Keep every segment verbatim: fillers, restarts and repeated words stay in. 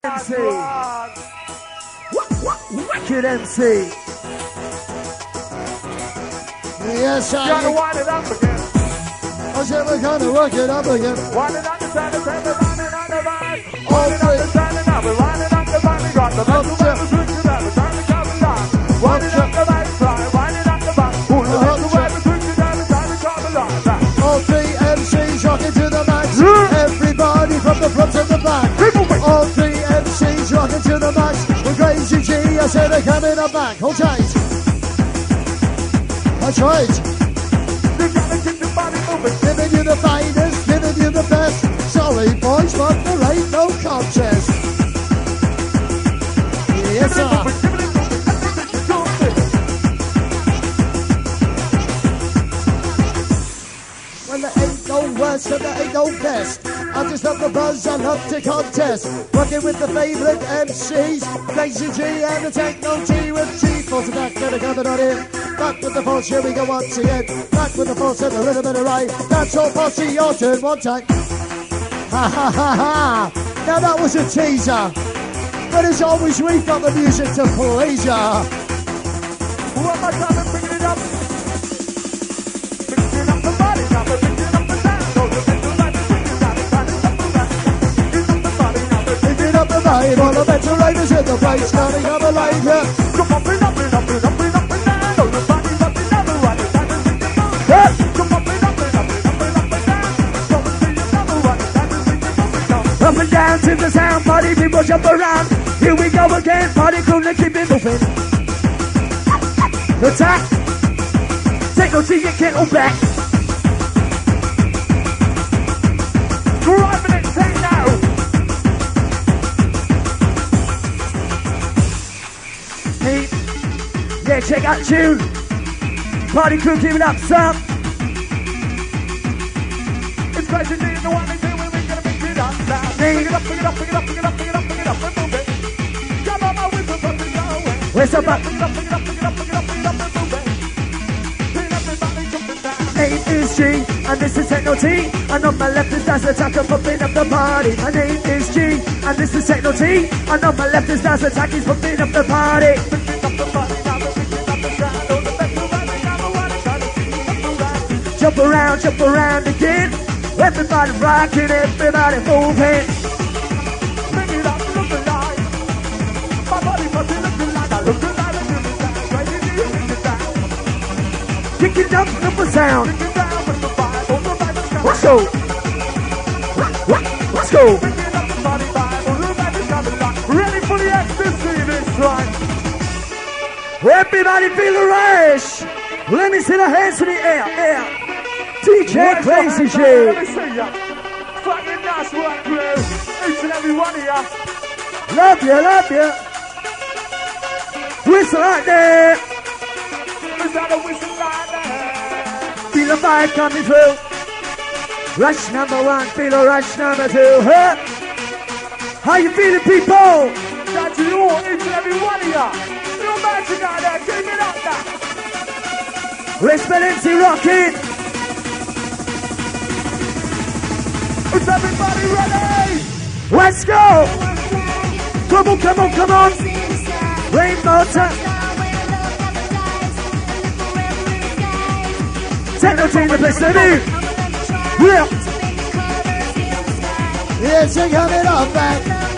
M C. Wicked M C. Yes, I Gotta wind it up again. I said we're gonna work it up again. Wind it up the time, the time, the wind it up the vibe. All Wind it up three. the time, and now we wind it up the vibe. We got the best of the switch to that. We're trying to come alive. Wind it up the vibe, try. Wind it up the vibe. Pull it up the way, we switch to that. We're trying to come alive. All three M Cs rocking to the max. Everybody from the front to the back. All three M Cs rocking to the max. With Crazy G, I said they're coming up back. Hold tight. That's right. You gotta keep your body moving. Giving you the finest, giving you the best. Sorry, boys, but there ain't no contest. Yes, sir. Well, there ain't no worst and there ain't no best. I just love the buzz, I love to contest. Working with the favourite M Cs, Crazy G and the Techno T with G-Force back, better coming on in. Back with the force, here we go once again. Back with the force and a little bit of right. That's all posse, your turn, one time. Ha ha ha ha! Now that was a teaser. But as always, we've got the music to please ya. One more time and bring it up. Picking up the body, now we're picking up the sound. So we're picking up the body, now we're picking up the body. Picking up the body, now we're Picking up the vibe, all the better riders in the place. Coming up alive here. come up and up and up and up and up and down. Oh, the body's up and down, the right is down and sing the song. Come up and up and up and up and up and down. Come and sing the song, the right is down and sing the song. Up and down to the sound, party people jump around. Here we go again, party crew, let's keep it moving. Attack, take no T, you can't hold back. Driving it, say now. Hey, yeah, check out tune. Party crew, keep it up, son. It's crazy, the one they do when we're gonna make it up now. Pick it up, pick it up, pick it up, pick it up, pick it up, pick it up, and move it. Come on, my whistle, but it's going. Where's up, up? Pick it up, pick it up, pick it up, pick it up, pick it up, and move it. Pick everybody jumping down. Name is G, and this is Techno T. And on my left is Daz Attacker, pumping up the party. My name is G, and this is Techno T. And on my left is Daz Attacker, he's pumping up the party. Picking up the body, now we're picking up the sound. Oh, the best of right, now we're running, trying to see what's around. Jump around, jump around again. Everybody rocking, everybody moving. Bring it up, look alive. My body must be looking like I look alive and doing that. Crazy, do you think it's that? Kick it up, up the sound. Pick it down with the vibe, all the vibe is coming. Let's go. Let's go. Picking up the body vibe, all the vibe is coming back. Ready for the ecstasy this time. Everybody feel the rush. Let me see the hands in the air, air. D J Crazy G. Let me see ya. Fucking nice work, crew. Each and every one of ya. Love you, love you. Whistle right there. Is that a whistle right there? Feel the vibe coming through. Rush number one, feel the rush number two. Huh? How you feeling, people? That's you all, each and every one of ya. Real magic out there, keep it up now. Respect M C rocking. Is everybody ready? Let's go. Come on, come on, come on. Rainbow time. Techno team, the place to be. Yeah. Yes, you're coming up back.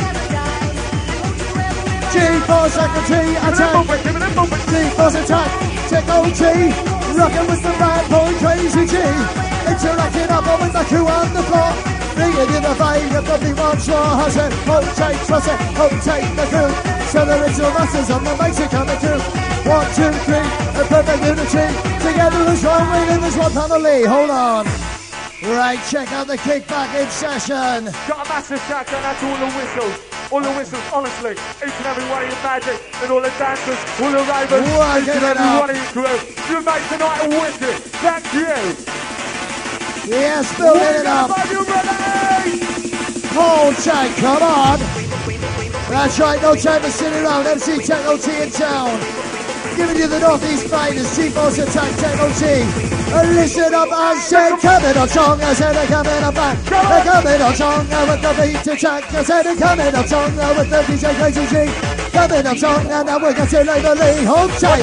G-Force Secretary attack. G-Force attack. Techno T. Rocking with the bad boy Crazy G. Interacting up with the crew on the floor. Bringing in the vibe of the big one straw. I said, hold tight, trust it, hold tight the crew. So the ritual masters on the mics are coming through. One, two, three, a perfect unity. Together as one, waiting as one family. Hold on. Right, check out the kickback in session. Got a massive shout out to all the whistles. All the whistles, honestly. Each and every one of you magic. And all the dancers, all the ravers. Work each and it every up. one of you crew. You make tonight a wicked. Thank you. Yes, building it up. Are you ready? Hold tight, come on. That's right, no time for sitting around. M C Techno T in town. Giving you the Northeast finest. G-Force attack Techno T. Listen up, I said coming on strong, I said they're coming on back. They're coming on strong with the beat to track. I said they're coming on strong with the D J Crazy G. Coming on strong and now we're going to label Lee. Hold tight.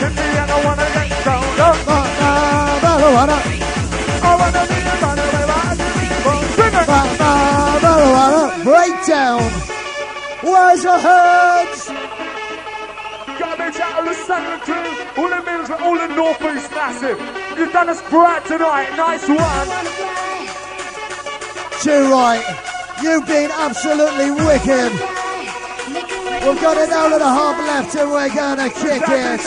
Marijuana. Marijuana. Breakdown. Where's your heads? Garbage out of the Santa Cruz, all the mills, all the North East massive. You've done us bright tonight, nice one. Too right, you've been absolutely wicked. We've got it down to the half left and we're gonna kick it.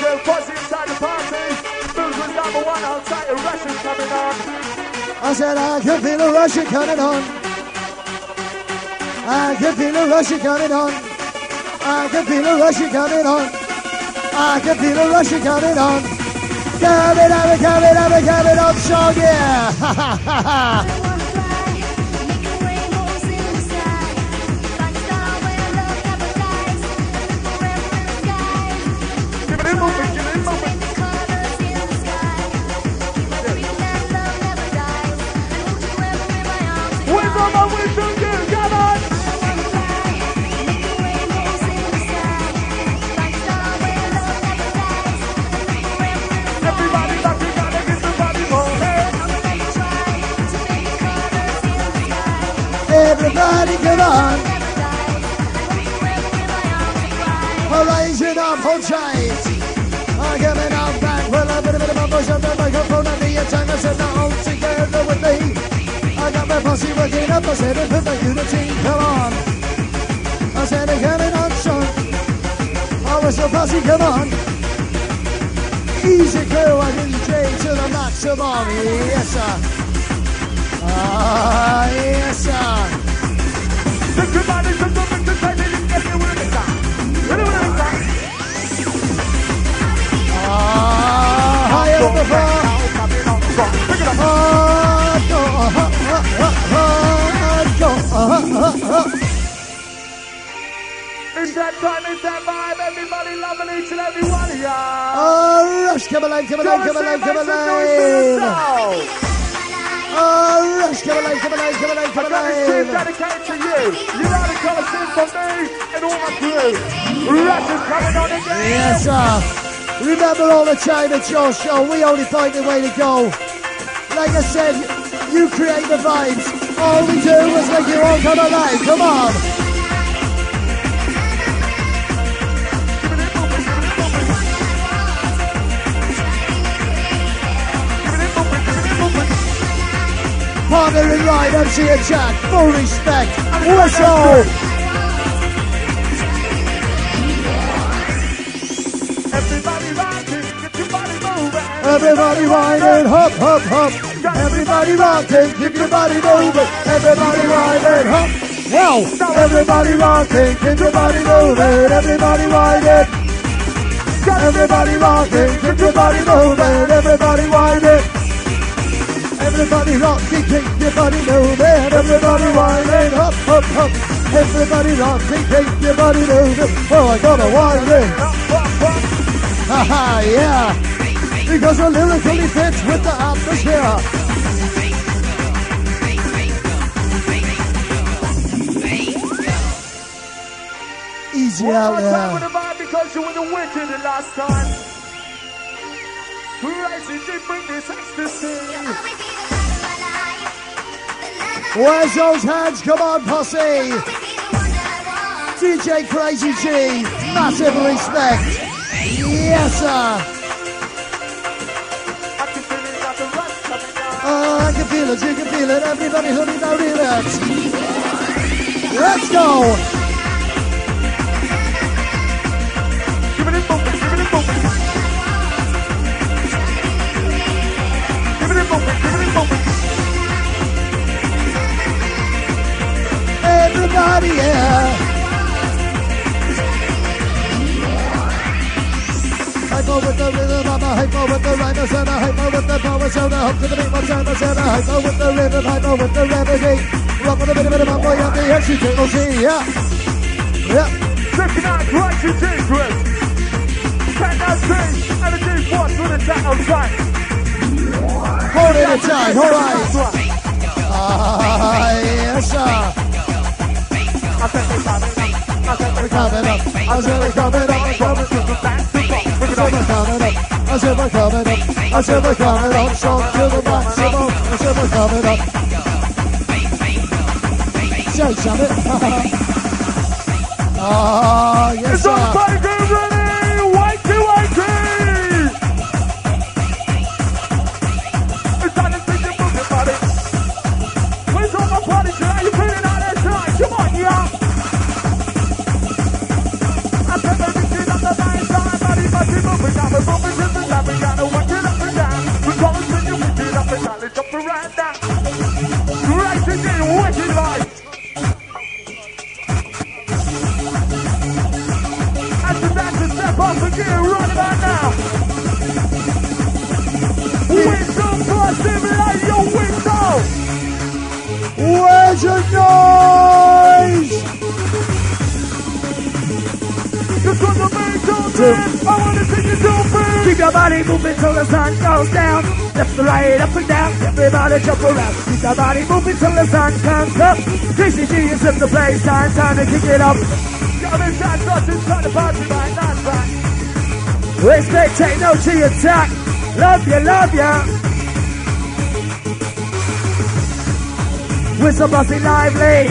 I said I can feel a Russian coming on. I can feel a Russian coming on. I can feel a rush coming on. I can feel a rush coming on. Coming on, coming on, coming on, strong, yeah. Ha ha ha ha. Where's all my wisdom, dude? Come on! Everybody come on. We're raising up, hold tight. I'm coming out back. Well, a bit of a push up the microphone and the antenna said now all together with me. I got my posse working up. I said it with the unity. Come on. I said it coming on strong. I was the posse, come on. Easy crew and D J to the maximum. Yes, sir. Ah, yes, sir. Ah, higher than before. Ah, go, ah, ah, ah, ah, go, ah, ah, ah. It's that time, it's that vibe, everybody loving each and every one of y'all. Oh, rush, come alive, come alive, come alive, come alive. Oh, rush, come alive, come alive, come alive, come alive. I got this tune dedicated to you. You know the colours for me and all my crew. Rush is coming on again. Yes, sir. Remember all the time it's your show. We only find the way to go. Like I said, you create the vibes. All we do is make you all come alive. Come on. Partner in ride, M C and Jack, full respect, whistle! Everybody rocking, get your body moving. Everybody riding, hop, hop, hop. Everybody rocking, keep your body moving. Everybody riding, hop. Wow! Everybody rocking, keep your body moving. Everybody riding. Everybody rocking, keep your body moving. Everybody riding. Everybody rocking, keep your body moving. Everybody winding, hop, hop, hop. Everybody rocking, keep your body moving. Oh, I gotta wind it. Haha, yeah. Because it lyrically fits with the atmosphere. Easy out there. Because you were the wicked the last time. Crazy, you bring this ecstasy. Where's those hands? Come on, posse. D J Crazy G, massive respect. Yes, sir. Oh, I can feel it, you can feel it. Everybody who needs to relax. Let's go. Give it a boom, give it a boom. Give it a boom, give it a boom. Everybody, yeah. Hypo with the rhythm, I'm a hypo with the rhyme, I said a hypo with the power, so the hook to the beat, my time, I said a hypo with the rhythm, hypo with the remedy. Rock with a bit of it, my boy, I'm the X U T O C, yeah. Yeah. Checking out Crazy G, Chris. Ten out G, and a G force with a tap on track. Holding it tight, all right. Ah, yes, sir. I said we're coming up. I said We're we're coming up. I said we're coming up. We're coming to the back to go. I said we're coming up. I said we're coming up. I said we're coming up. Strong to the maximum. I said we're coming up. Say something. Ah, yes, Is sir. everybody get ready? Whitey, whitey! It's time to think you're moving, buddy. Where's all my party tonight? You feeling out there tonight? Come on, yeah. I said baby, get up the night time, buddy, but you moving now. We're moving to the top, we gotta work it up and down. We're calling for you, we get up and down, let's jump around now. Right again, wicked life. Off again, right about now. Window positive, like your window. Where's your noise? Just on the main content, I wanna see you jumping. Keep your body moving till the sun goes down. Left to right, up and down. Everybody jump around. Keep your body moving till the sun comes up. Crazy G is in the place. Time, time to kick it up. Got this guy touching, trying to party right now, right? Respect, take no to attack. Love ya, love ya. Whistle busting lively.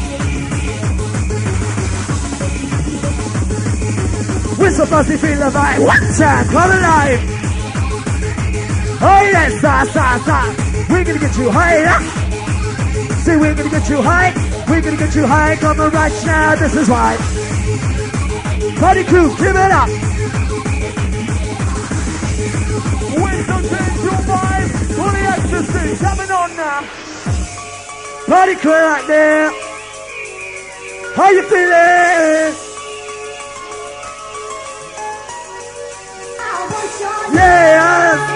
Whistle busting, feel the vibe. One time, come alive. Oh yes, sa, sa, sa. We're gonna get you higher. See, we're gonna get you high. We're gonna get you high. Come on right now, this is why. Party crew, give it up. Window change your mind. For the ecstasy, coming on now. Party crew right there. How you feeling? Yeah.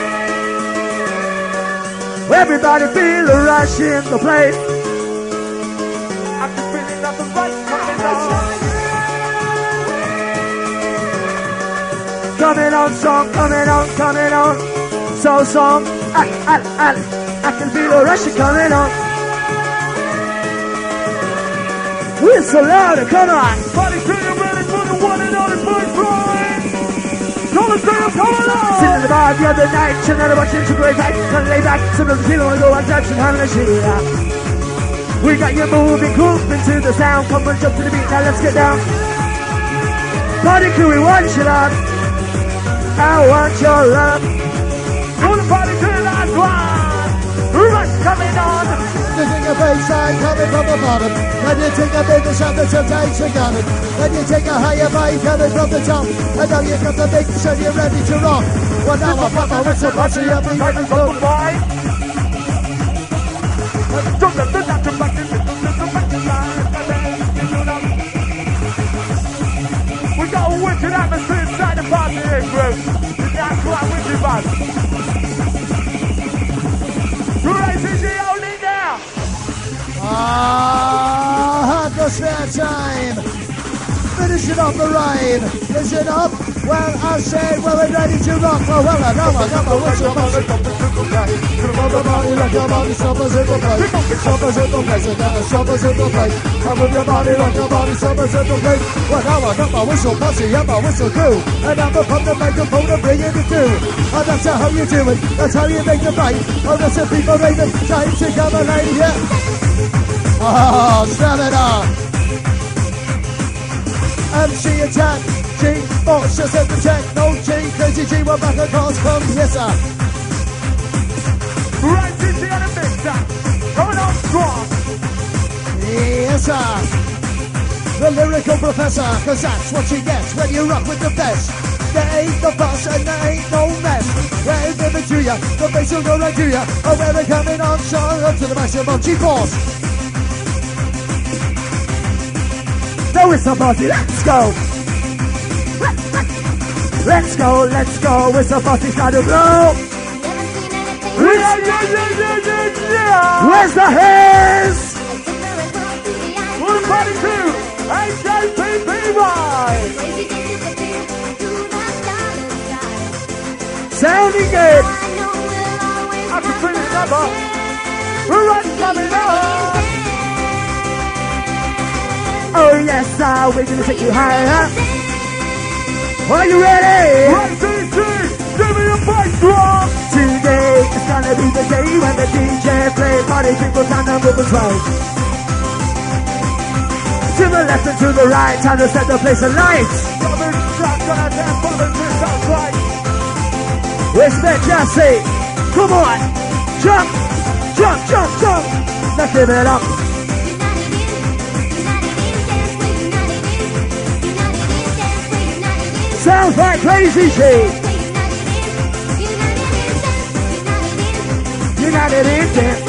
Everybody feel the rush in the place. I'm just feeling nothing but coming on. Coming on, song, coming on, coming on. So song, I, I, I, I can feel the rush coming on. We're so loud, come on. Party crew, you ready for the one and only Big Brian? Come and see him coming on. Sitting in the bar the other night, chilling out watching to great night. Trying to lay back, some of the feeling wanna go on touch and having a shit. We got you moving, grooving to the sound. Come on, jump to the beat, now let's get down. Party crew, we want you love. I want your love. All the party to the last one. Rush coming on. You take a baseline coming from the bottom. Then you take a bigger shot, the temptation got it. Then you take a higher vibe coming from the top. And now you got the big shot, you're ready to rock. Well, now I'm up, I'm so much, you're being ready to rock. We got a wicked atmosphere inside the party here, group. That's why we do bad. Crazy G only now. Ah, atmosphere time. Finishing off the ride. Is it up? Well, I say, well, we're ready to rock. Well, well, I know, I know, what's your body? Move your body like your body, stoppers in the place. Stoppers in the place, again, stoppers in the place. Come move your body like your body, stoppers in the place. Well, now I got my whistle posse and my whistle crew. And I'm up on the microphone and bringing it through. And that's how you do it, that's how you make the fight. Oh, that's the people raving, time to come a lady, yeah. Oh, stamina. M C attack, G, monsters in the check, no G, crazy G, we're back across from, yes sir. Right, C C on the big time. Coming on strong. Yes sir. The lyrical professor, cause that's what you get when you rock with the best. There ain't no fuss and there ain't no mess. We're giving to ya, the bass will go right to ya. Oh, we're coming on strong up to the maximum G-force. So it's somebody, let's go. Let's go, let's go. It's somebody start to blow. Yeah, yeah, yeah, yeah, yeah, yeah. Where's the hands? What a party crew. H J P P Y. Sounding good. Run coming up. Oh yes, sir, we're gonna take you higher. Are you ready? Right, D J, give me a bass drum. Today is gonna be the day when the D J play party people down the movement right. To the left and to the right, time to set the place alight. Coming shot, gonna dance for the twist outside. Respect Jesse. Come on. Jump, jump, jump, jump. Let's give it up. Sounds like Crazy G. United in dance.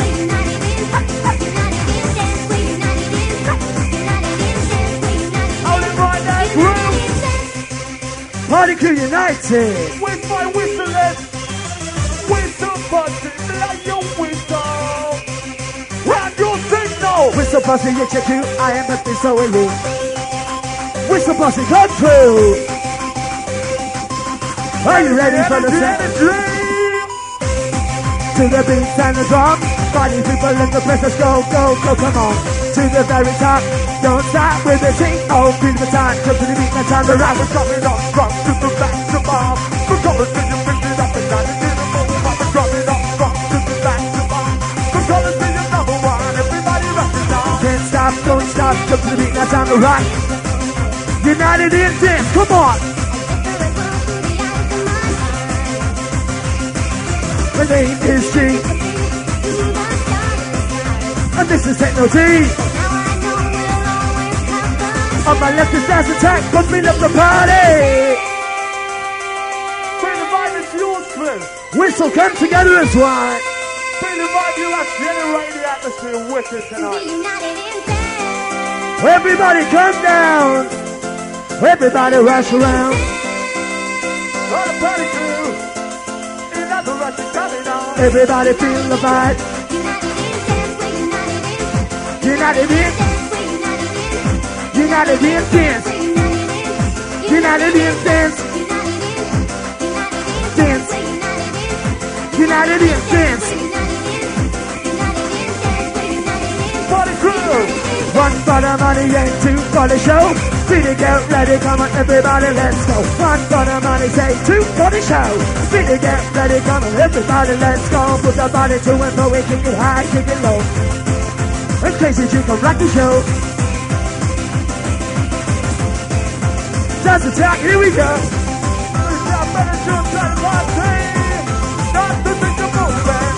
Out in right that groove. Party crew united. With my whistling. With the button, like your whistle. Round your signal. Whistle posse, H Q, I am a so elite. Whistle posse, come through. Are you ready for the set? To the beat and the drum. Party people in the place, let's go, go, go, come on. To the very top. Don't stop with the sing. Oh, feel the time. Come to the beat and time to rock. We're coming up strong to the back to bomb. We're coming to you, pick it up and down and get it over. We're coming up strong to the back to bomb. We're coming to you number one. Everybody rock it down. Can't stop, don't stop. Come to the beat and time to rock. United in dance, come on. My name is G. And this is Techno G. On my left is Dance Attack, bumping up the party. Bring the vibe into yours, Chris. Whistle come together as one. Bring the vibe, you have generated the atmosphere wicked tonight. Everybody come down. Everybody rush around. All the party crew. In that direction, coming on. Everybody feel the vibe. United in. United in dance. United in dance. Dance. United in dance. Party crew. One for the money and two for the show. Beat it, get ready, come on everybody, let's go. One for the money, say two for the show. Beat it, get ready, come on everybody, let's go. Put the body to and fro, we kick it high, kick it low. And Crazy G come rock the show. Dance Attack, here we go. It's our better to the party. Not to think about that.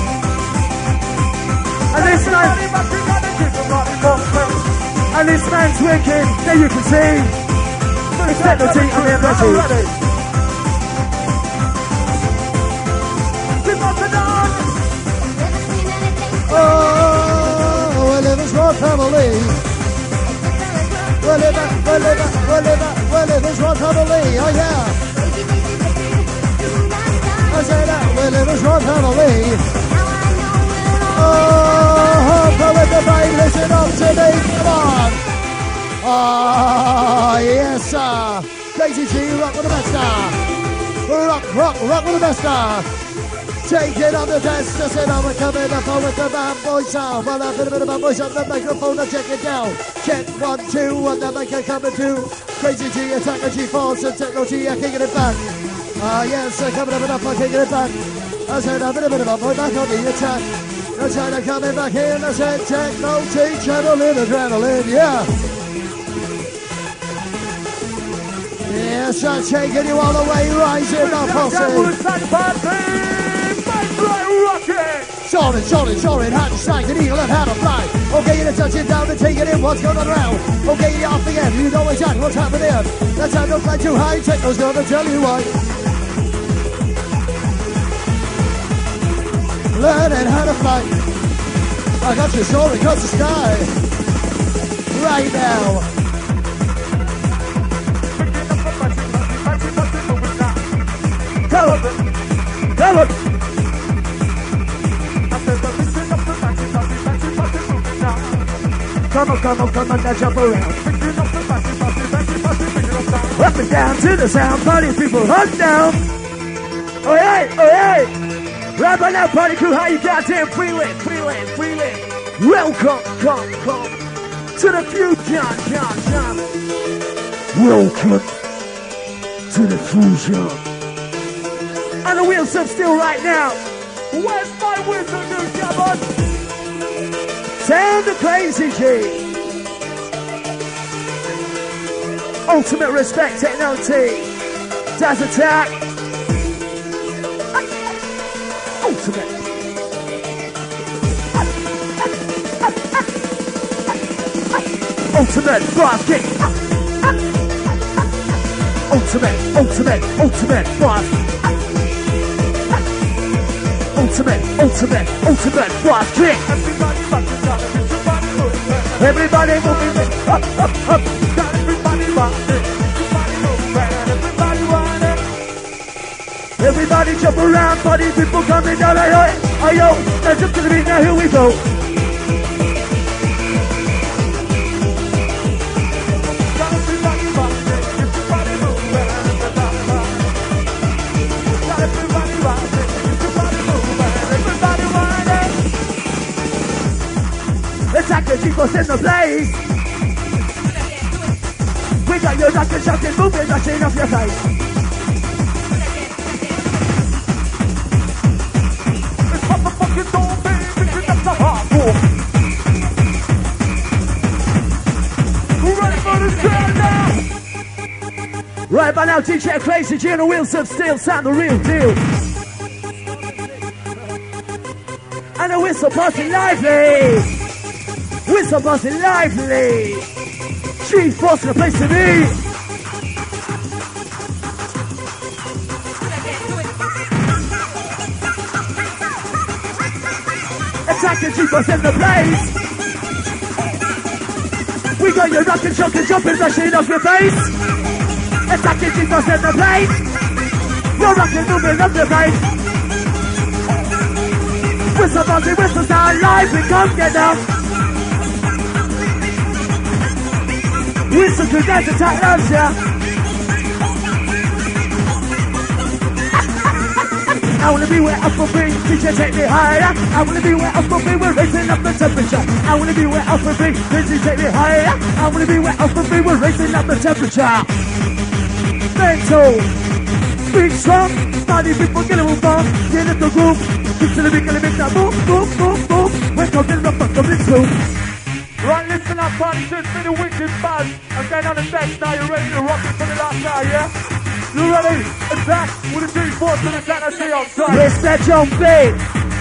And this man, Everybody back together, keep the body bumping. and this man's wicked, there you can see. It's Techno T and the M S C. Keep on the dawn. Oh, we live as one family. We live, we live, we live, we live as one family. Oh yeah. I say that we live as one family. Oh, go with the brain, listen up to me, come on. Oh, yes, sir. Crazy G, rock with the best star. Rock, rock, rock with the best star. Take it on the dance, just it on, we're coming up on with the bad boy sound. Well, I've been a bit of a voice on the microphone, I'll check it down. Check one, two, and the mic I coming to. Crazy G, attacker G falls, and Techno G, I'm kicking it back. Ah, yes, I'm coming up and up, I'm kicking it back. I said, I've been a bit of a boy back on the attack. I said, I'm coming back here, and I said, Techno G, channeling adrenaline, yeah. Yes, I'm taking you all the way, rising up, posse. Soaring, soaring, soaring, hot and snag, an eagle and how to fly. Okay, you're touching down and taking in what's going on around. Okay, you're off again, you know exactly what's happening. That's how don't fly too high, Techno's gonna tell you why. Learning how to fly. I got you soaring across the sky. Right now. Come on, come on. Come on, come on, come on, now jump around. Up and down to the sound, party people, hunt down. Oh, hey, oh, hey. Right by now, party crew, how you goddamn freeway, freeway. freeway, freeway. Welcome, come, come to the future, jump, jump. Welcome to the future. And the wheels are still right now. Where's my whistle, dude? Come on. Sound the crazy G. Ultimate respect, Techno T. Daz Attack. Ultimate. Ultimate fast kick. Ultimate, ultimate, ultimate fast. Ultimate, ultimate, ultimate fast kick. Everybody moving it up, up, up. Everybody rocking. Everybody running. Everybody jump around, party people coming down. Ayo, ayo, let's jump to the beat now. Here we go. Attack the G-Force in the place. We got your knocking, shouting, moving, rushing off your face. It's what the fucking door, baby, that's the hardcore. We're ready for the sound now. Right by now, D J Crazy G on the wheels of steel, sound the real deal. And the whistle passing lively. Whistle buzzing lively. G-Force in the place to be. Attack the G-Force in the place. We got you rockin', shockin', jumping, rushing off your face. Attack the G-Force in the place. You're rockin', moving off your face. Whistle buzzing, whistle sound lively. Come get down. Whistle to Daz Attack loves ya. I wanna be where up for me, teacher take me higher. I wanna be where up for me, we're raising up the temperature. I wanna be where up for me, teacher take me higher. I wanna be where up for me, we're raising up the temperature. Mental, big strong, body people get a move on, get in the groove. Keep to the big, get a big, now move, move, move, move. We're talking about the big groove. Right, listen up, party, just for the wicked buzz. I'm going on the next now, you're ready to rock it for the last now, yeah? You ready? Attack with a G-Force and attack that T on side. Yes, that's your beat.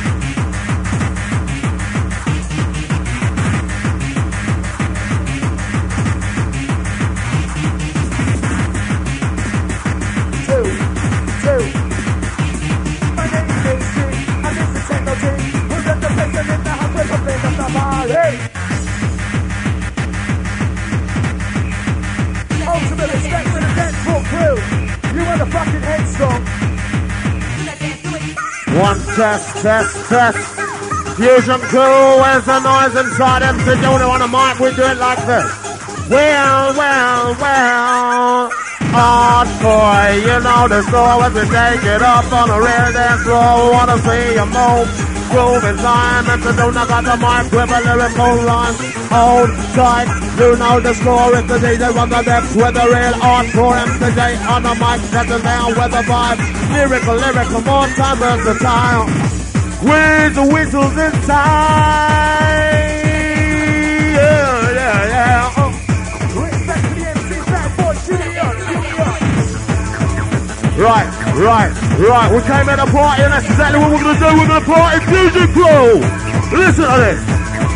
Two, two. My name is G, and this is Techno T. We're at the place and in the house, we're playing up the party. Ultimate respect for the dance floor crew. You are the fucking headstrong. One test, test, test. Fusion crew, where's the noise inside them? To do it on the mic, we do it like this. Well, well, well. Hardcore, you know the score as we take it up on a real dance floor. Wanna see you move. Groove in time, and to do not got the mic with a lyrical rhyme. Hold tight, you know the score. It's the D J on the decks with the real hardcore. M C J on the mic, setting down with the vibe. Lyrical, lyrical, more time versatile. With the whistles inside. Yeah, yeah, yeah. Oh. Respect to the M C, bad boy, Junior, Junior. Right, right, right. We came at a party and that's exactly what we're going to do. We're going to party Fusion Crew. Listen to this.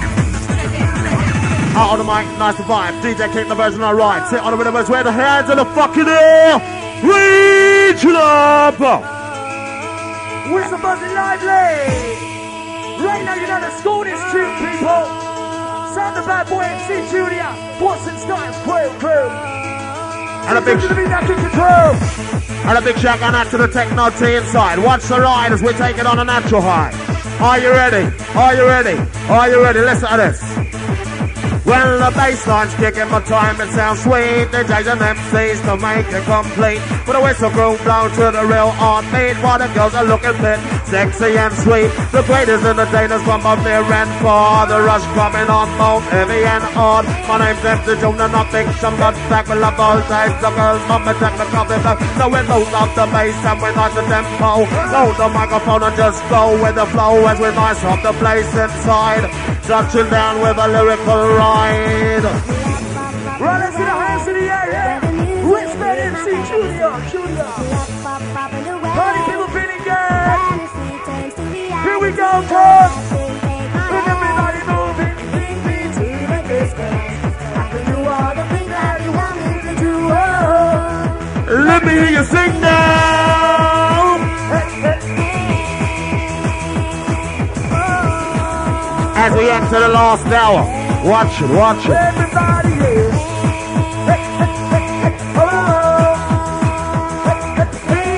Out on the mic, nice to vibe. D J keep the version on the right. Sit on the rhythm as well. The hands in the fucking air. Reach it up. Whistle buzzing lively. Right now you know the score this tune, people. Sound the bad boy M C Junior. Watson Styles crew, crew. And a big, and a big shout out to the Techno T inside. Watch the ride as we take it on a natural high. Are you ready? Are you ready? Are you ready? Listen to this. When the bass line's kicking my time, it sounds sweet. D Js and M Cs to make it complete. With a whistle groove blown to the real art beat. While the girls are looking fit, sexy and sweet. The greatest entertainers from up near and far. The rush coming on both heavy and hard. My name's M C Junior, not fiction, but back with love all types of girls. Mama technical, they love. So we load up the bass and we nice the tempo. Load the microphone and just go with the flow as we nice up the place inside. Touching down with a lyrical ride. Right, let's get our hands in the air, yeah. Whisper M C Junior, Junior. Party people feeling good. Here we go, folks. With everybody moving, bring me to the distance. After you are the thing that you want me to do. Oh. Let me hear you sing now. As we enter the last hour, watch it, watch it. Everybody is. Hey, hey, hey, hey, oh. Hey, hey, hey,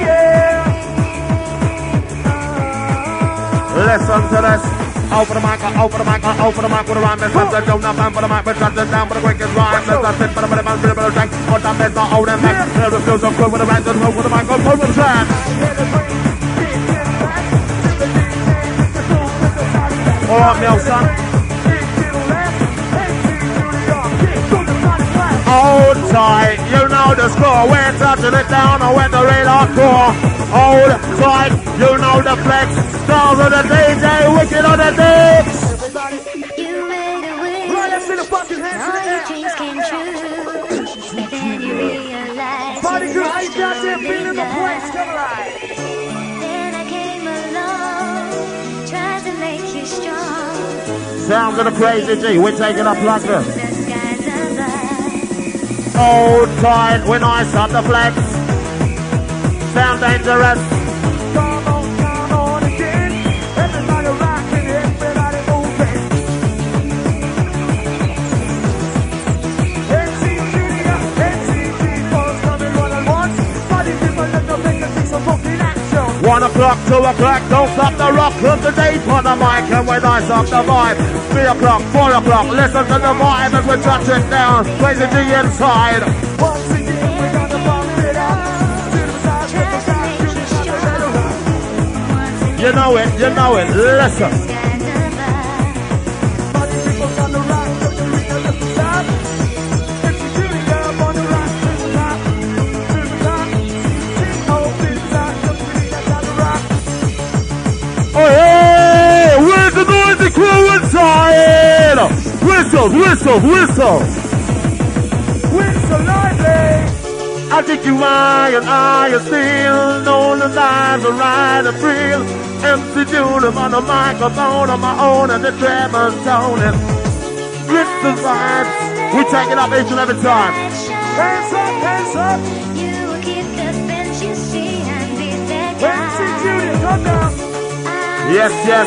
yeah. Listen to this. Open the mic, open the mic, open the mic with a rhyme. Let's let don't not man for the mic, but shut it down for the quickest rhyme. Let's not sit for the money, man, for the track. What I'm in the old and back. There is no so good with the right, just with the mic, open the track. All right, Nelson. Hold tight, you know the score. We're touching it down or when the radar core. Hold tight, you know the flex. Stars of the D J, wicked on the decks. You made a wish. Right, let's see the fucking hands in All the your air. dreams came true. But then you realized Party you girl, let I your got there love feeling the be place. love. Come alive. Then I came along, tried to make you strong. Sounds of the crazy G, we're taking up like this. The skies above. Hold tight, when I start the flex. Sound dangerous. Come on, come on again. Everybody rocking, everybody moving. M C Junior, M C G, boys coming one at once. Party people, let them make the things of fucking action. One o'clock, two o'clock, don't stop the rock. Put the date on the mic and we nice up the vibe. Three o'clock, four o'clock, listen to the vibe as we touch it down. Crazy G inside. Once again, we're gonna bump it up. To the side, to the side, to the side, let it rock. You know it, you know it, listen. Skies above. Party people on the rock, to the rhythm, to the top. M C Junior on the rock, to the top, to the top. Sing open side, to the rhythm, on the rock. Oh hey, where's the noisy crew inside? Whistles, whistles, whistles. We're so lively. I think you I and I are still know the lies are right and real. M C Junior on the microphone on my own and the tremors tone and grip the vibes. We take it up each and every time. Hands up, hands up. You will keep the fantasy and be that M C Junior, come down. Yes, yes.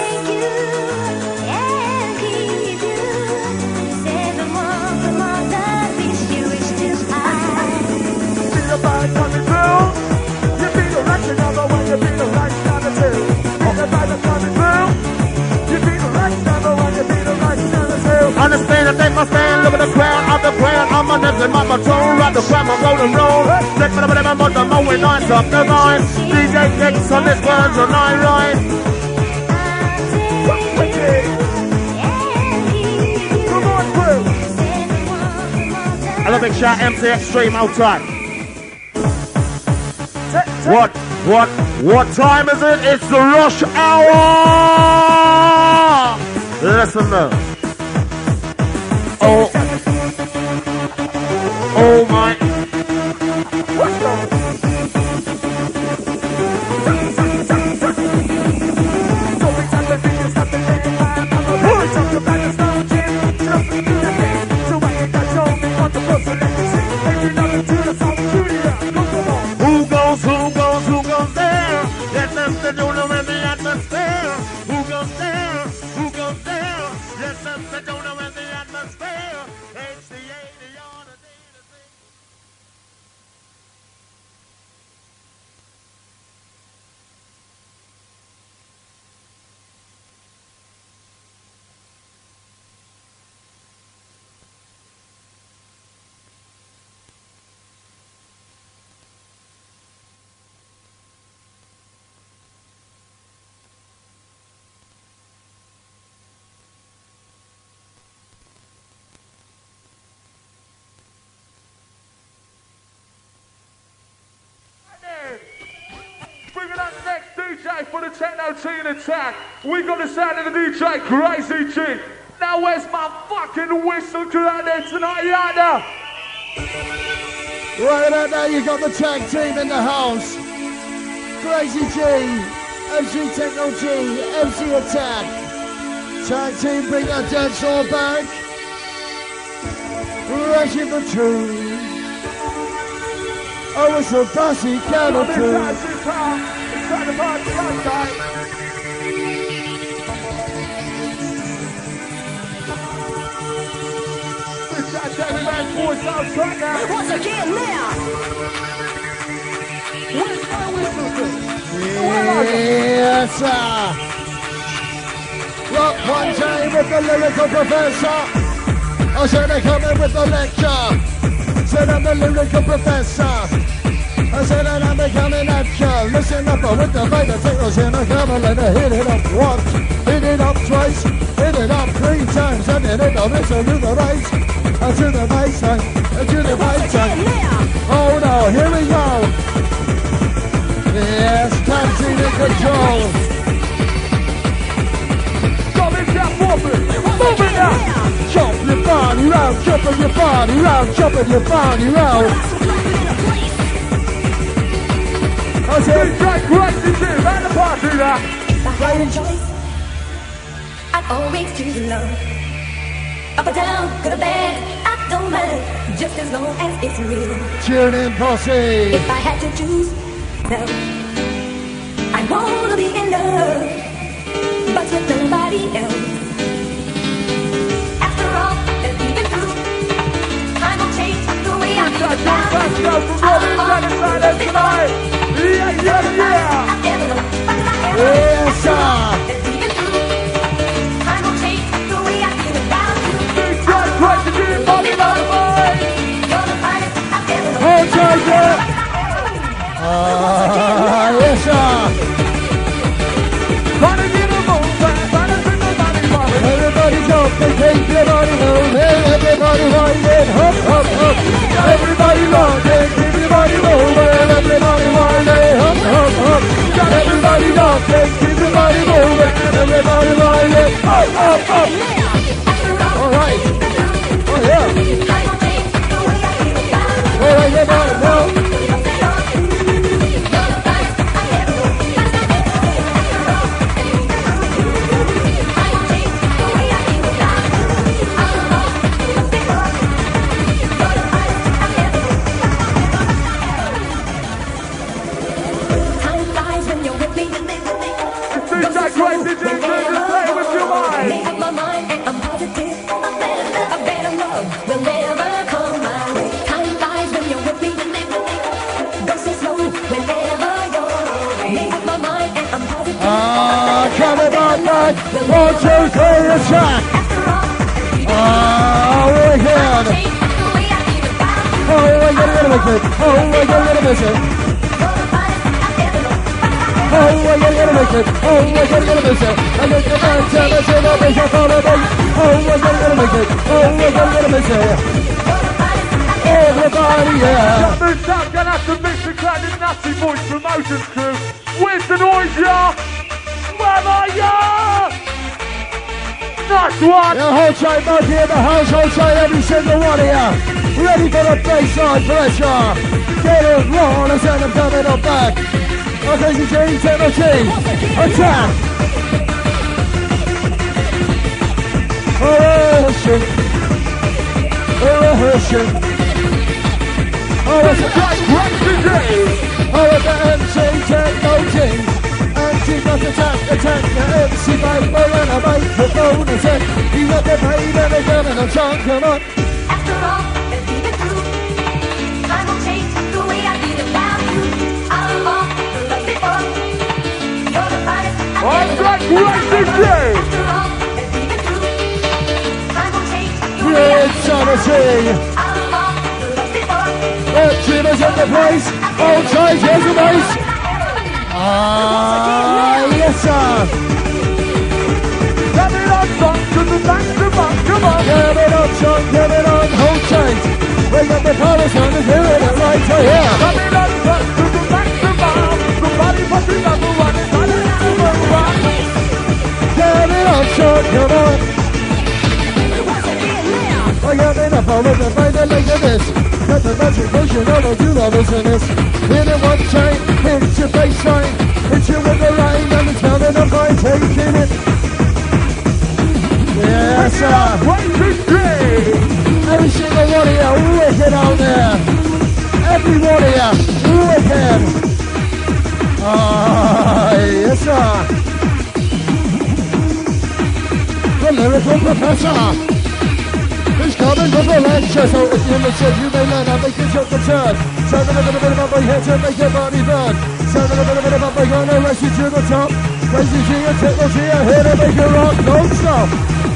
Feel the vibe coming through. You feel the rush number one, you feel the rush number two. The vibe coming through. You feel the rush number one, you feel the rush number two. Understand that they must stand, look at the crown of the crown. I'm my nips and my baton, ride the crowd, my roll and roll. Check for the bit of my motor, mowing nights up the vine. D J kicks on this one's a night ride. Come on through. And a big shout M C Extreme outside. Take, take. What, what, what time is it? It's the rush hour! Listen now. Oh, oh my. Let's go. So we time to figure something that I'm gonna talk about the snow gym. Jump into the bed. So I can control me on the floor. So let me sing. Every number to the South Junior. Come on. Who goes, who goes, who goes there? Let them to do the in the atmosphere. Who goes there? Who goes there? Yes, Techno T in attack. We got the sound of the D J Crazy G. Now where's my fucking whistle crew out there tonight, Yada? Right about now, you got the tag team in the house. Crazy G, M C Techno G, M C Attack. Tag team, bring that dance floor back. Rushing the tune. Oh, it's a bossy kind of tune. Inside the party outside. That's every man's voice outside now. Once again now. Where's my whistle to? Yes, sir. Rock one time with the lyrical professor. I said they come in with the lecture. Said I'm the lyrical professor. I said that I'm becoming actor. Listen up with the vital tingles in a camera. Let her hit it up once, hit it up twice, hit it up three times, and then it up to the right, and to the right side, and to the right side. Oh no, here we go. Yes, taxi in control. Come in that movement. Move it now. Jump your body round, jumping your body round, jumping your body round. I said, D J Crazy G, man the party now. If I had a choice, I'd always choose love. Up or down, good or bad, I don't mind, just as long as it's real. tune in, posse. If I had to choose, no, I wanna be in love, but with nobody else. After all that we've been through, time will change the way I feel That's about let's you. go from Robin Genocide tonight. Yeah, yeah, yeah. Yes, sir. Time will change the way I feel about you. D J Crazy G, Bobby Bobby. You're the finest I've ever known. Hold tight there. Ah, yes, sir. Gonna get a move, gonna bring the body moving. Everybody jump and take your body moving. Everybody winding, hop, hop, hop. Everybody rocking, keep your body moving. Everybody winding, hop, hop, hop. Everybody rocking, keep your body moving. Everybody winding, hop, hop, hop. All right. Oh yeah. All right, everybody now. Crazy G, just play with your mind. Make up my mind and I'm positive. A better love will never come my way. Time flies when you're with me. Go so slow whenever you're away. Make up my mind and I'm positive. Ah, coming on back. One, two, three, attack. After all, Ah, we're here. change the way I feel about you. Oh, we're getting rid of it. Oh, we're getting rid of it. You're the finest I've ever known. Oh, we're getting rid of it. Oh, we're getting rid of it. I get the man to the chin of it. Oh, we're getting rid of it. Oh, we're getting rid of it. Everybody, yeah. This out gonna have to mix the crowd in Nasty Boys Promotions crew. Where's the noise, y'all? Where are ya? Nice one. Yeah, hold tight, Muggy in the house. Hold tight, every single one of you. Ready for the baseline pressure. Get it wrong and send them coming up back. Okay, G, Techno T, attack. Rehearsing. Rehearsing. Oh, it's a Crazy G. oh, it's the M C Techno T. M C must attack, attack the M C Viper and a microphone attack. You got the pain and the gun and a chunk, come on. After all that we've been through, time will change the way I feel about you. I'm all the love before. You're the finest I've All ever right, known. Crazy G. After all that we've been through, time will change the way I Red feel about Sanity. you. I'm all the love before. Red Dreamers in the place. Hold tight, here's the bass. Ah, yes, sir. Come it on, son, to the back, to the back, come on. Give it up, John, give it on, hold tight. We got the powers on the doing it right here. Come it on, son, to the back, to the back. Somebody put the number one, it's on the number one. up all of the mind and like this. Got the magic potion, all of you lovers in this. Hit it one time, hit your baseline. Hit you with the line and it's counting up by taking it. Yes, sir. One, two, three. Every single one of you, wicked out there. Every one of you, wicked. Ah, yes, sir. The lyrical professor. He's coming with a lecture, so if you listen, you may learn how to make it jump the turn. Sound a little bit about my head to make your body burn. Sound a little bit about my gun, I'll race you to the top. Crazy G and technology, I'm here to make you rock, don't stop.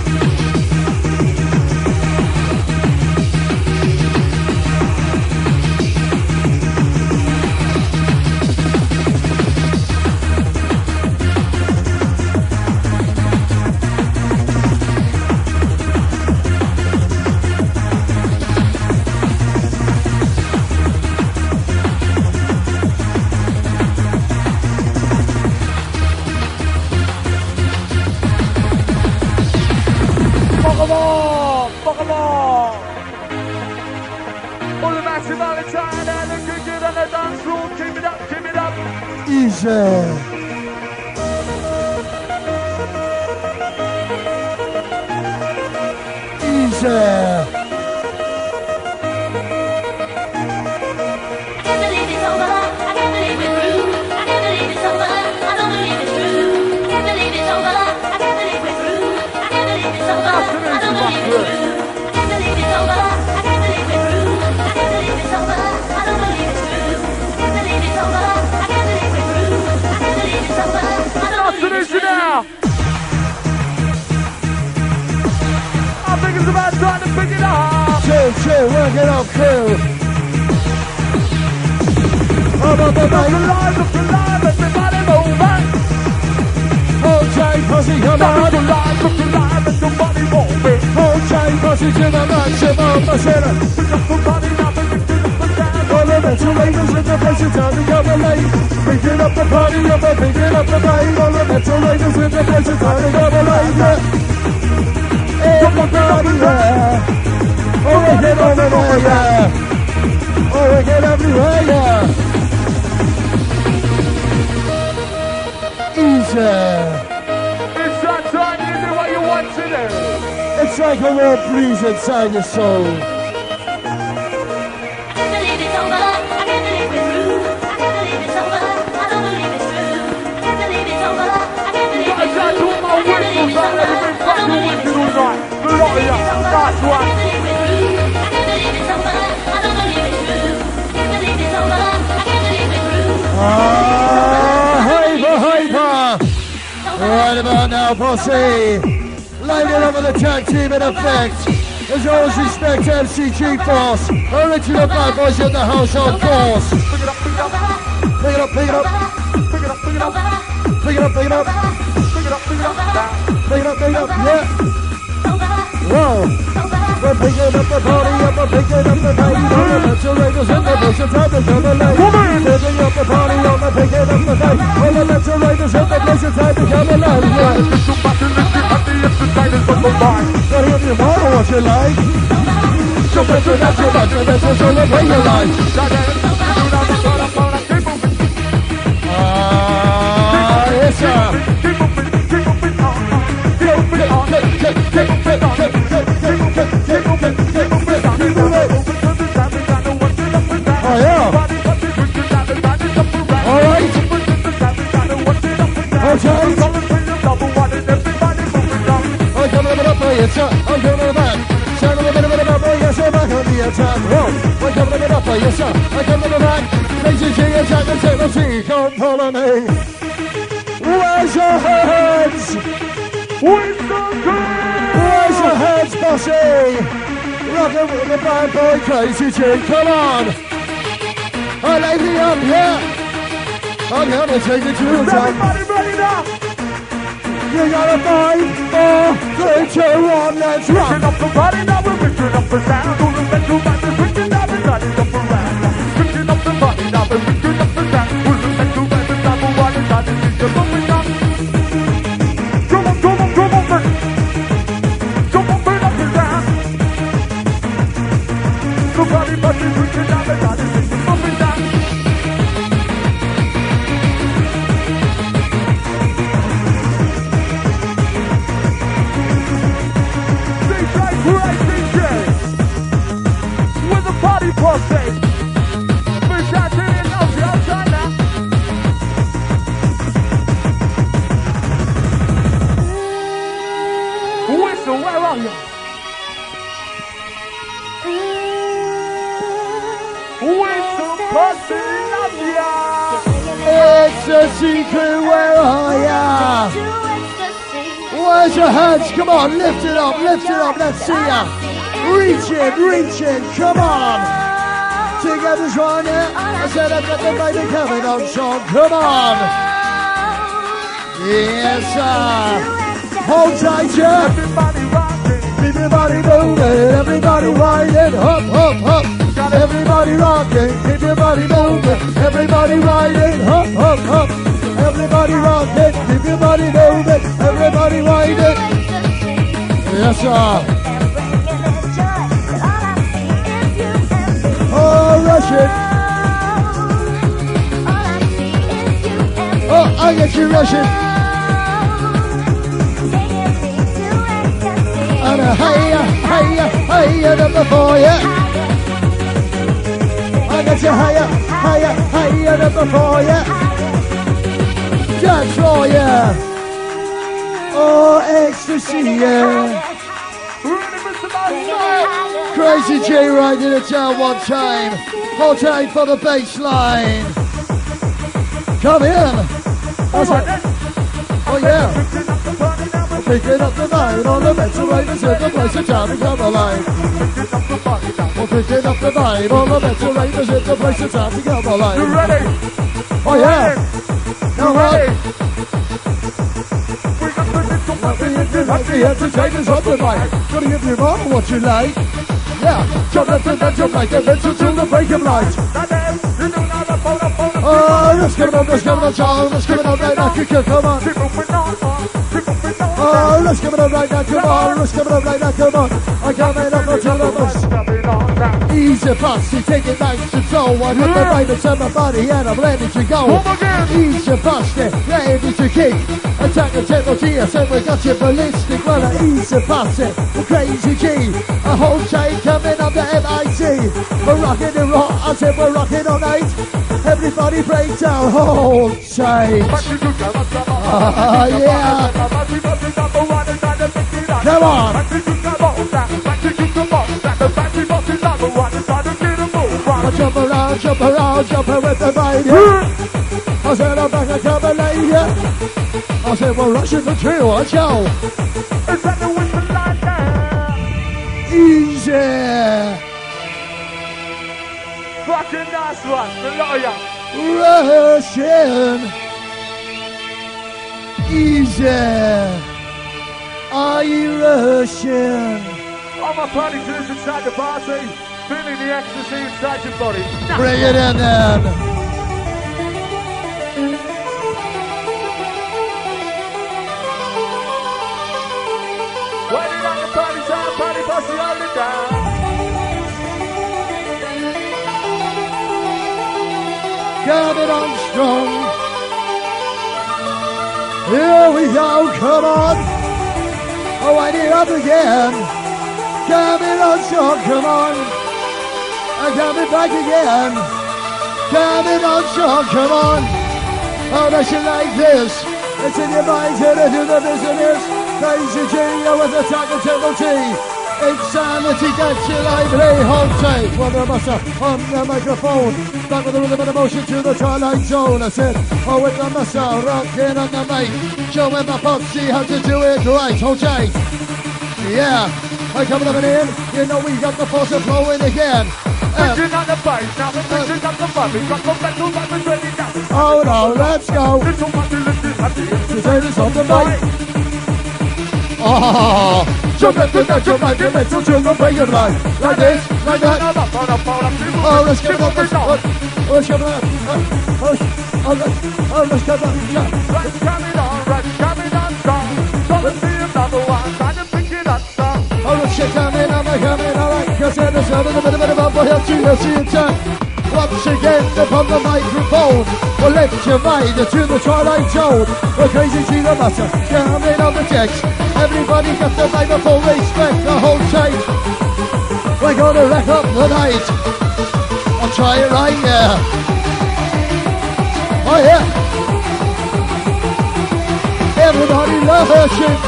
Inside your soul. I can't believe it's over. I can't believe we're through. I can't believe it's over. I don't believe it's true. I can't believe it's over. I can't believe it's true. I can't believe it's over. I don't believe it's true. I can't believe it's over. I can't believe we're through. I can't believe it's over. I don't believe it's true. I can't believe it's over. I can't believe we're through. Ah, hyper, hyper. Right about now, posse. Light it up with the tag team in effect. As always, respect M C G Force. Original bad boys in the house, of course. Pick it up, pick it up. Pick it up, pick it up. Pick it up, pick it up. Pick it up, pick it up. Pick it up, pick it up. Pick it up, pick it up, yeah. Whoa. We're picking up the party, and we're picking up the night. All the mental raiders in the bush, it's time to come alive. Picking up the party, and we're picking up the night. All the mental raiders in the bush, it's time to come alive. Got him your mother, what you like? So better that's your best, and that's what's all the way you like. Ah, yes, sir. Oh, yeah. All right. Okay. I'm coming up by your top, I'm coming back. Sound a little bit about me, yes, I'm back on the attack. Whoa, I'm coming up by your top, I'm coming back. Lazy G attack and take the T, come follow me. Where's your heads? Where's Where's your heads, bossy? Rockin' with the bad boy, Crazy G, come on. I lay me up, yeah. I'm gonna take it to the top. Everybody ready now? You got a five, four, three, two, one, let's rock. Picking up the body now, we're picking up the sound. All the mental matters, picking up the body, up around. Picking up the body now, we're picking up the sound. All the mental matters, now we're running, now this is the moving up. Come on, come on, come on, man. Come on, bring up the sound. Everybody sing the bump and down. D J, great D J. With the party prostate. Push out to the nose, outside now. Whistle, where are you? Whistle, pussy, love ya. It's a secret, where are ya? Where's your hands? Come on, lift it up, lift it up, let's see ya. Reach it, reach it, come on. Together's right now. I said I've got the baby coming on, Sean, come on. Yes, sir. Hold tight, yeah. Everybody rocking. Keep your body moving, everybody riding, hop, hop, hop. Everybody rocking, keep your body moving, everybody riding, hop, hop, hop. Everybody rocking, keep your body moving, everybody riding. Yes, sir. Oh, Russian. Oh, I get you, Russian. And a hiya, hiya, hiya, number four, yeah. I get you higher, higher, higher number four, yeah. Dance floor, yeah. Oh, ecstasy, yeah. Crazy J riding it down one time. Hold tight for the bass line. Come in. That's it. Oh, yeah. Picking up the night on the mental ravens in the place of time to come alive. We're picking up the night on the mental ravens in the place of time to come alive. You ready? Oh yeah. Now what? We got to do something. Happy entertainers on the mic. Gonna give you more what you like. Yeah. Jump left and then jump right and then till the break of light. Oh, let's give it up, let's give it up, child. Let's give it up right now, kick it, come on. Oh, let's give it up right now, come on. Let's give it up right now, come on. I can't make up until the bus. Easy fussy, take it nice and slow. I hit the right into my body and I'm ready to go. Easy fussy, ready to kick. Attack the technology, I said we got you ballistic. Well, an easy fussy, crazy G. A whole chain coming up the M I T. We're rocking and rock, I said we're rocking all night. Everybody break down, hold tight. Ah, uh, yeah. Come on. I jump around, jump around, jump with the baby. I said I'm back, I come a lady. I said we're rushing the tree, watch out. Is that the whistle line now? Easy. Fucking nice one, the lawyer. Russian. Easy. Are you Russian? All my party crews inside the party, feeling the ecstasy inside your body. Bring it in then. Waiting on the party time, party posse hold it down. Coming on strong. Here we go, come on. Oh, I need up again. Coming on strong, come on. I'm coming back again. Coming on strong, come on. Oh, that you like this. It's in your mind, here to do the business. Crazy G, with the tackle table T. Insanity gets you lively, hold tight. Well, the master on the microphone. Back with the rhythm and emotion to the twilight zone. I said, oh, with the master rocking on the mic. Showing my posse how to do it right, hold tight. Yeah, I coming up and in. You know we got the force of flowing again. Pushing on the bass, now we're pushing up the bar. We got the metal weapons ready now. Oh no, let's go. Little one to listen happy. Potatoes on the mic. Oh, jump into that, jump like a mental children, break it like, like this, like that. Oh, let's give it up, let's, oh, let's give it up, oh, oh, let's, oh, let's give it up, yeah. Right, coming on, right, coming on, strong. Gonna be another one, trying to pick it up, strong. Oh, let's shit coming on, my coming, alright, cause there's a little bit of a bump, I'll see you, see you, time. again upon the microphone. Well, let your mind to the twilight zone. The crazy G the master, jamming on the decks. Everybody got the microphone, respect the whole tight. We're gonna wreck up the night. I'll try it right, yeah. Oh yeah. Everybody lurching.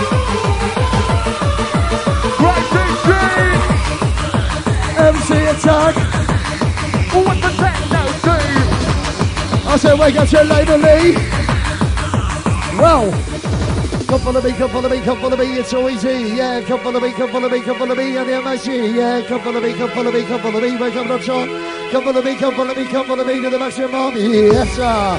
M C attack. What the techno do? I said, wake up your Labour Lee. Well, come follow me, come follow me, come follow me, it's so easy. Yeah, come follow me, come follow me, come follow me, and the M I C. Yeah, come follow me, come follow me, come follow me. Wake up, up short. Come follow me, come follow me, come follow me to the maximum army. Yes, sir.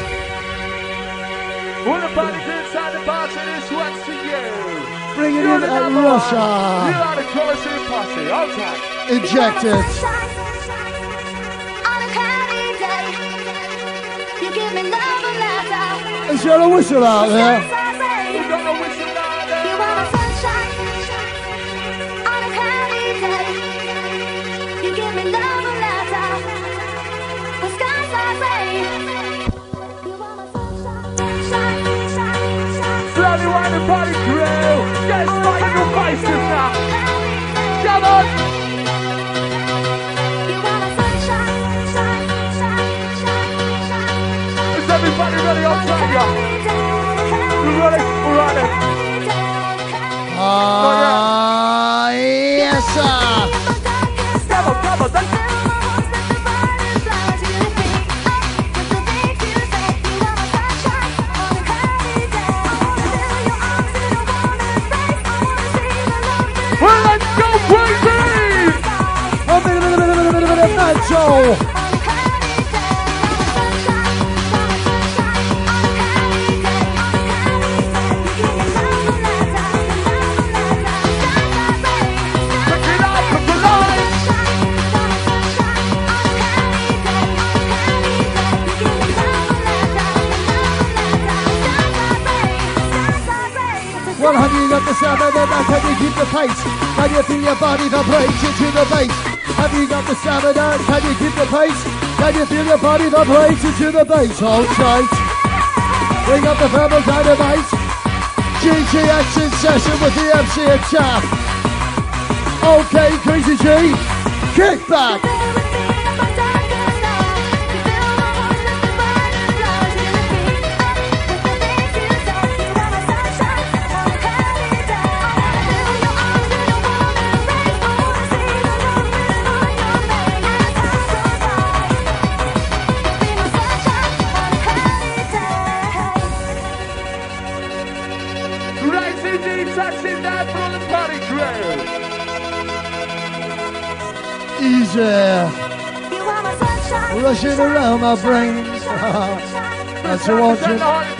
What about it inside the party? This one's for you. Bring it You're in the at number Russia. one. You are the Colosseum party. Okay. Injected. Is there a whistle out there? We got a whistle out there. You want a sunshine on a cloudy day. You give me love and laughter when skies are gray. You want a sunshine, shine, shine, shine. Slowly wind the party crew. Get right in your faces now. Come on. You want a sunshine, shine, shine, shine, shine. Is everybody ready on time? You ready? We're ready. Ah, yes, sir. Come on, come on. That's well, let's go crazy! A bit, a bit, a bit, a bit, a bit, a bit of Nacho. Well, have you got the sound of the back? Can you keep the pace? Can you feel your body vibrate into the bass? Have you got the sound of that? Can you keep the pace? Can you feel your body vibrate into the bass? Hold tight. Bring up the verbal dynamite. G G action session with the M C attack. Okay, Crazy G. Kick back. Easy. Rushing around my brain. That's a watching.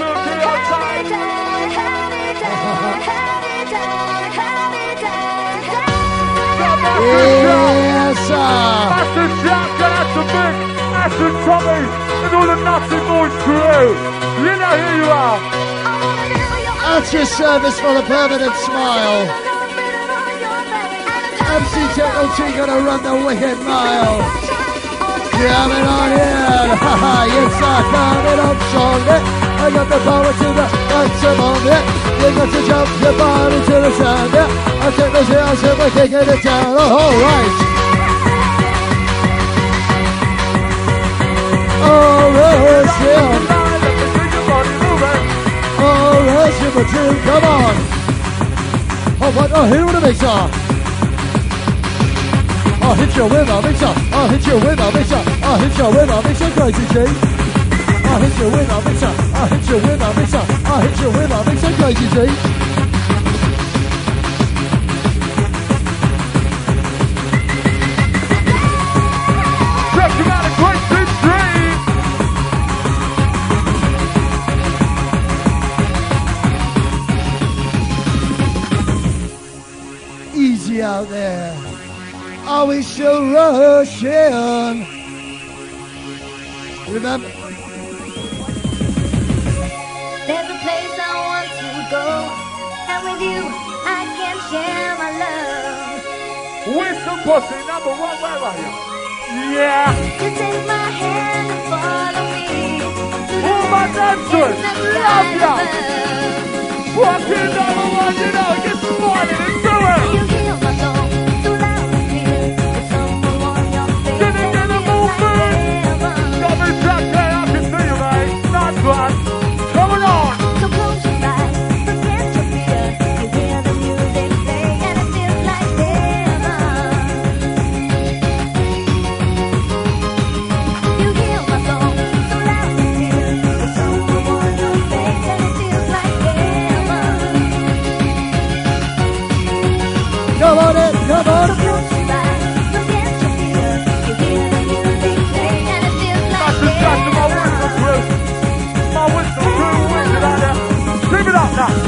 Yes, sir. Master Jack, Master Vic, Master Tommy, and all the Nazi Boys crew. You know who you are. At your service for the permanent smile. M C Techno T gonna run the wicked mile. Coming on in. Haha, yes, sir, coming on strong. I got the power to the maximum. You got to jump your body to the sound. I take those heels and we're kicking it down. Oh, all right. Oh, Russian. Oh, Russian, but you, come on. Oh, what? Oh, here with the mixer. I'll hit you with a mixer. I'll hit you with a mixer. I'll hit you with a mixer, Crazy G. I'll hit you with a mixer. I'll hit you with a mixer. I'll hit you with a mixer, Crazy G. Check him out, a great big dream. Easy out there. Are we still Russian? Remember? There's a place I want to go, and with you I can share my love. Wisdom Pussy, number one, where are you? Yeah. You take my hand Listen, love ya. Walking down the line, you know, get smiling and do it. Get it, get it moving. Got me trapped there, I can see you, mate. Nice one. Coming on. So close your eyes, forget your fear. You hear the music play and it feels like heaven. You hear my song, so loud and clear. The someone on your face and it feels like heaven. Come on in, come on. So close your eyes, forget your fear. You hear the music play and it feels like That's the start of my heaven. whistle crew. My whistle crew, whistle out there. Keep it up now.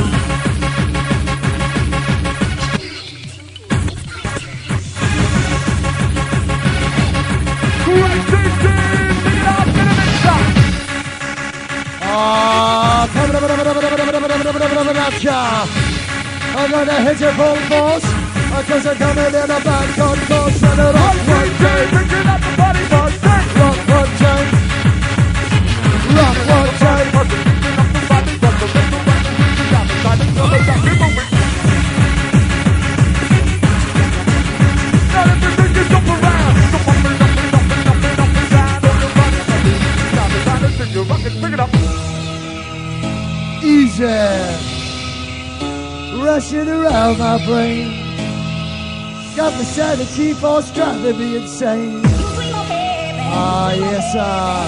Great team, team. Pick it up, get a mix up. Ah, coming up, up, up, up, up, up, up, up, up, up, up, up, up, up. I'm gonna hit you full force, because I'm coming in a bad concourse and a rock one Great team, time, picking up the body parts. Hey. rock one time, rock one time. Picking up the body parts. The rhythm, the rhythm, the rhythm, the rhythm, the rhythm, keep moving. Now let the thing jump around. Jump up and up and up and up and up and down on your body. Down the down the thing, you rock it, pick it up. Easy. Rushing around my brain, got the sound of G-force driving me insane. Ah, yes, sir.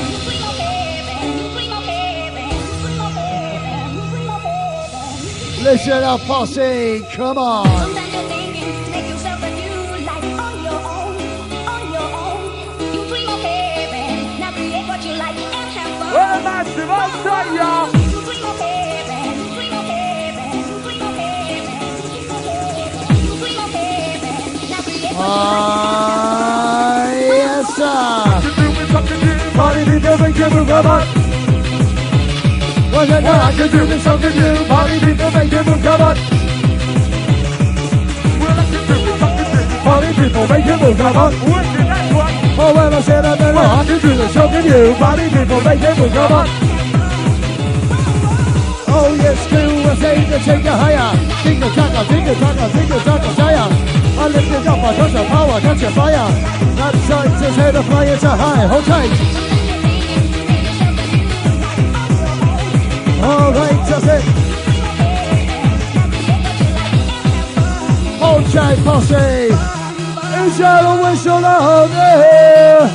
Listen up, posse, come on. Sometimes you're thinking, make yourself a new life on your own, on your own. You dream of heaven, now create what you like and have fun. Well, massive outside, y'all. You dream of heaven, you dream of heaven, you dream of heaven, you dream of heaven, you dream of heaven, now create what you Ah, yes, sir. You do me something new. Party people make you move, come on. Well, then I can do me something new. Party people make you move, come on. Well, I can do me something new. Party people make you move, come on. Wicked, that's right. Oh, well, I said I then I can do me something new. Party people make you move, come on. Oh, yes, do I say to take you higher. Tingle, tackle, tingle, tackle, tingle, tackle, higher. I lift it up, I touch the power, touch the fire. That sight is here to fly it to high, hold tight. All right, that's it. Hold tight, posse. Is there a whistle out there?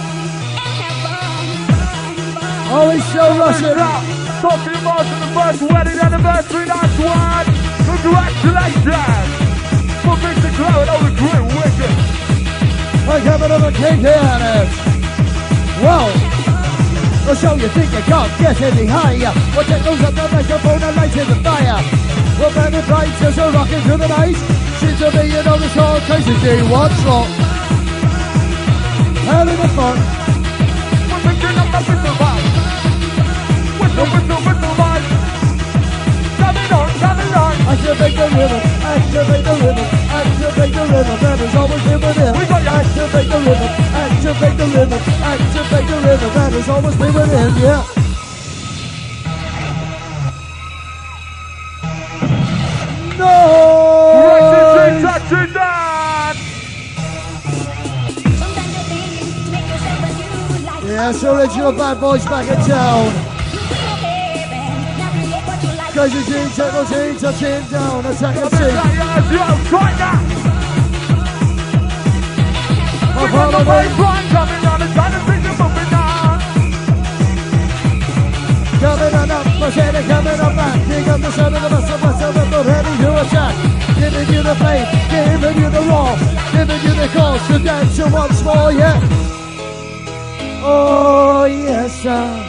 Oh, he's still rushing. Talking about the first wedding anniversary, that's one. Congratulations. For Mister Cloud, that was great, wicked. I got another cake here on it. Well, so you think you can't get any higher? Well, take those up the microphone and light in the fire. Well, then it bright as a rocket through the night. Seems to me you know the song, crazy G, what's wrong? Having a fun. We're picking up the whistle vibe. Whistle, whistle, whistle vibe. Coming on, coming on. Activate the rhythm, activate the rhythm, activate the rhythm, that is always been within. We got ya. Activate the rhythm, activate the rhythm, activate the rhythm, that has always been within, yeah. No! Touch it down. Sometimes you're thinking, make yourself a new life. Yes, original bad boys back in town. Crazy G, Techno G, touching down, attack and sing. Yo, right now. My We got the father, baseline coming on, it's time to see you moving on. coming on up, my shady coming up back. Dig up the sound of the muscle, muscle, muscle, ready to attack. Giving you the flame, giving you the raw, giving you the cause to dance to once more, yeah. Oh, yes, sir.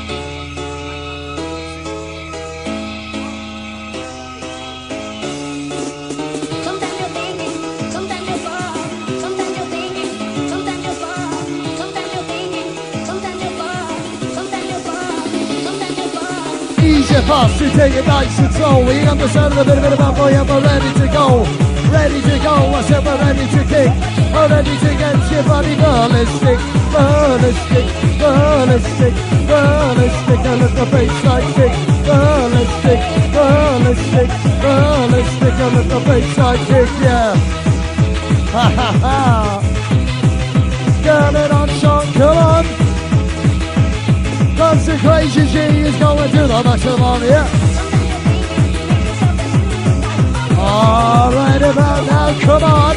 Sometimes you're thinking, sometimes you fall. Sometimes you're thinking, sometimes you fall. Sometimes you're thinking, sometimes you fall. Sometimes you fall. Sometimes you fall. Easy pass to take it nice and slow. We understand a bit of it about boy, and we're ready to go. ready to go, I said we're ready to kick. We're ready to get your body ballistic, ballistic, ballistic, ballistic. I let the baseline kick, ballistic, ballistic, ballistic. I let the baseline kick, yeah. Ha ha ha. Get it on, Sean, come on. Cause the crazy G is going to the maximum, yeah. All right about now, come on.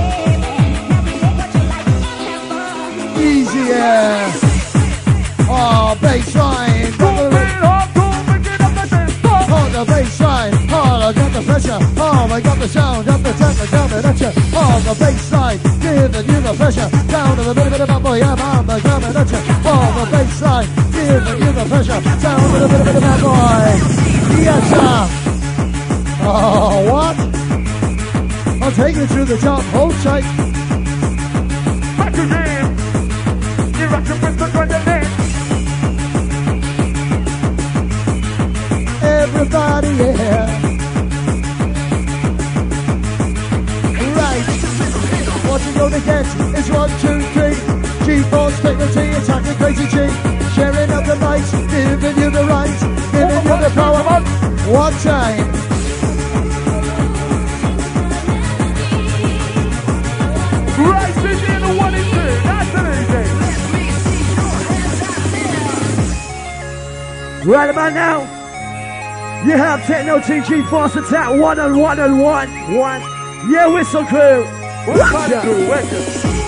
Easy, yeah. Oh, baseline. Oh, the baseline. Oh, I got the pressure. Oh, I got the sound of the temper coming at you. Oh, the baseline. Giving you the pressure. Down to the bit of the boy. I'm on the coming at you. Oh, the baseline. Giving you the pressure. Down to the bit of the boy. Yes, sir. Oh, what? I'll take you to the top. Hold tight. Back again. You rock your wrist on the neck. Everybody, yeah. Right. What you gonna get is one, two, three. G-force, dignity, attacking crazy G. Sharing up the lights, giving you the right, giving you the power. One time. Right, begin the one and two. That's amazing. Right about now, you have Techno T G Force Attack one on one on one. One. Yeah, Whistle Crew. Welcome to welcome.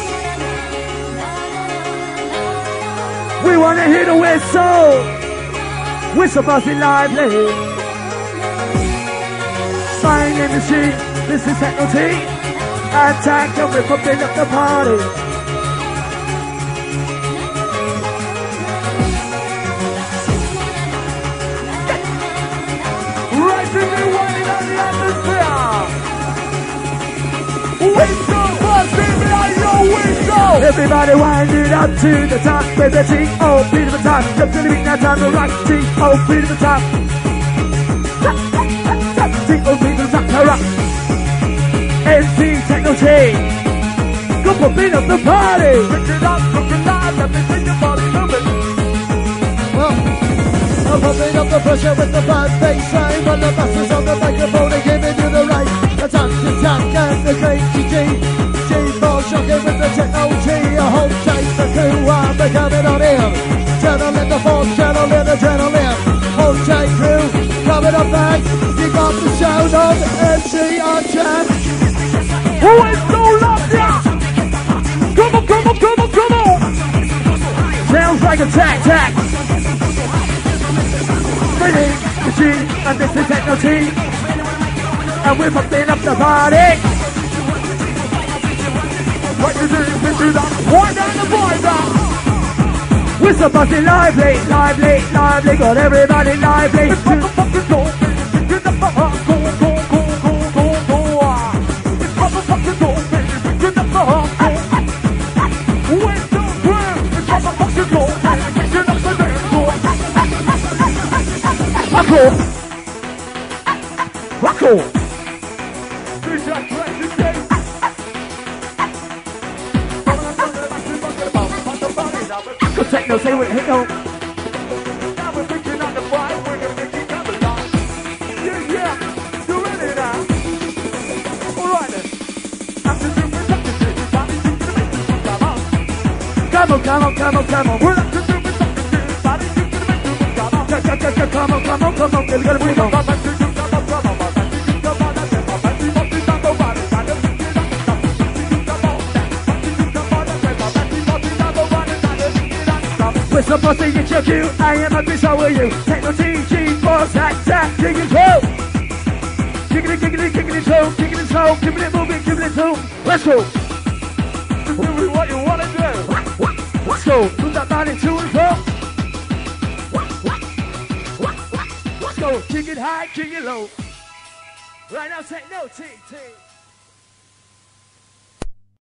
We wanna hear the whistle. Whistle buzzing lively. Flying in the sheet. This is Techno T. Attack and we're pumping up the party. Right to the one in on the atmosphere. Whistle, buzz, baby, are your whistle. Everybody wind it up to the top with the T O P to the top. Jump to the beat, now time to rock. T O P to the top. T O P to the top, now rock. N T Techno T. Go pumping up the party. Pick it up, look alive, let me see your body moving. Well, I'm pumping up the pressure with the bad bass line. When the bastards on the microphone are giving you the right. Attack, attack, and the crazy G. G-ball shocking with the Techno T. A hold tight, the crew are becoming on in. Channel in the force, channel in the adrenaline. Hold tight, crew, coming up back. You got the sound of M C on track. Who is so loud, yeah? Come on, come on, come on, come on. Sounds like a tack tack. Ready, the G, and this is Techno T. And we're pumping up the party. What you do, pick it up, wind down the boy down. Whistle buzzing lively, lively, lively. Got everybody lively. It's motherfucking go, baby, pick it up, uh, go, go, go, go, go, go, ah. It's motherfucking go, baby, pick it up, uh, go. Wait till twelve, it's motherfucking go, baby, pick it up, the dance floor. Wacko. Wacko. This is crazy day. Go Techno, say what, hit no. Now we're picking on the fire, we're gonna make it come along. Yeah, yeah, you ready now? Alright then. After you been talking to your body, you can make this come on. Come on, come on, come on, come on. Well, after you been talking to your body, you can make this come on. Come, come, come, come on, come on, come on. Let's get it, we go. Come on, come on, come on, come on, come on. Come on, come on, come on, come on. Come on, come on, come on, We're supposed to get your cue. I am a bitch, how are you? Techno T G Force Attack, kicking it toe. Kicking it, kicking it, kicking it toe. Kicking it toe, keeping it moving, keeping it toe. Let's go. Just do what you wanna do. Let's go. Move that body to and fro. Let's go. Kick it high, kick it low. Right now, Techno T T.